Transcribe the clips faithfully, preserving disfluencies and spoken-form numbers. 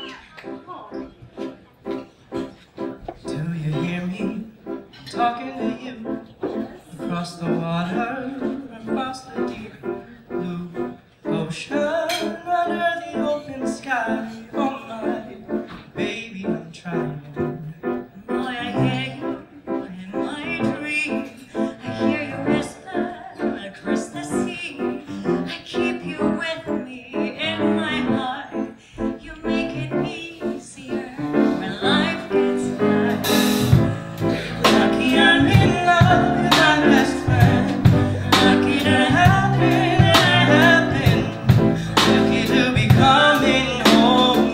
Talking to you across the water, across the deep blue ocean, under the open sky. Oh my baby, I'm trying. Boy, I hear you in my dream. I hear you whisper across the sea. I keep you with me in my heart. You make it easier when life gets hard. Lucky I'm in love with my best friend. Lucky to happen and happen. Lucky to be coming home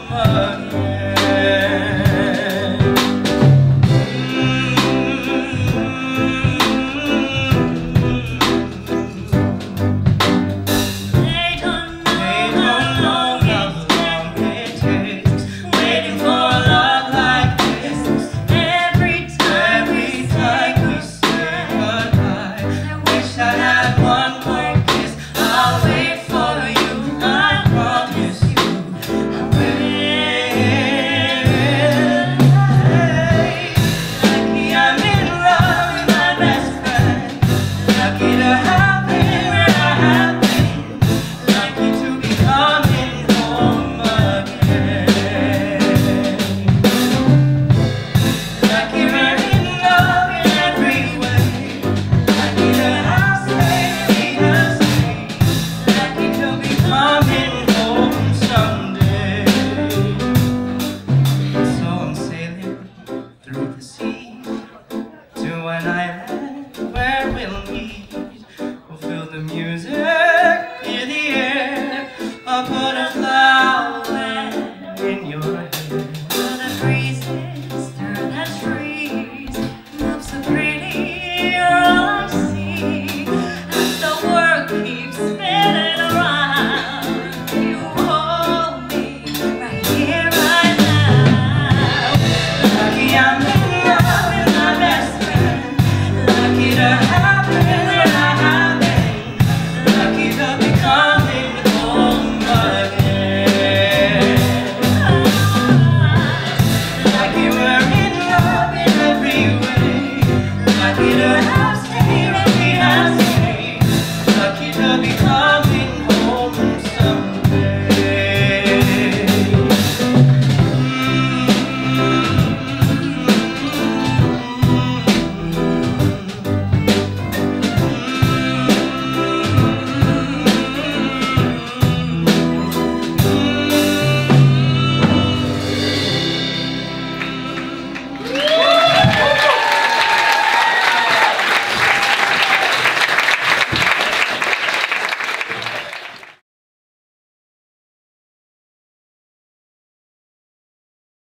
again. They don't know how long it takes, waiting for a love like this. Every time we say goodbye, I wish I had one more kiss. I'll wait for you, I promise you. I will. Lucky I'm in love with my best friend. Lucky to happen where I happen. Lucky to be coming home again. Lucky we're in love in every way. Lucky to have stayed us free. Lucky to be coming home someday. So I'm sailing through the sea to an island where we'll meet. We'll feel the music in the air. I'll put a flower in your